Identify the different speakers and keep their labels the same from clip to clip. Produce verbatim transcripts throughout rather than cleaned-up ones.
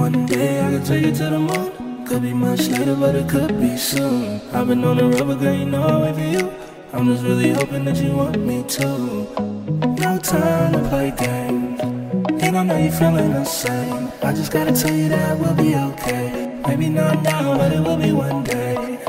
Speaker 1: one day I can take you to the moon. Could be much later, but it could be soon. I've been on the road, but girl, you know I wait for you. I'm just really hoping that you want me to. No time to play games, and I know you're feeling the same. I just gotta tell you that we'll be okay. Maybe not now, but it will be one day.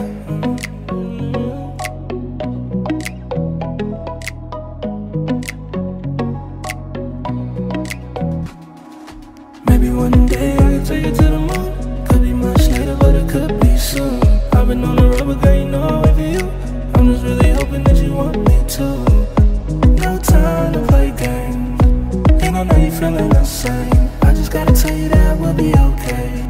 Speaker 1: Maybe one day I can take you to the moon. Could be much later, but it could be soon. I've been on the road, but girl, you know I wait for you. I'm just really hoping that you want me to. No time to play games, and I know you're feeling the same. I just gotta tell you that we'll be okay.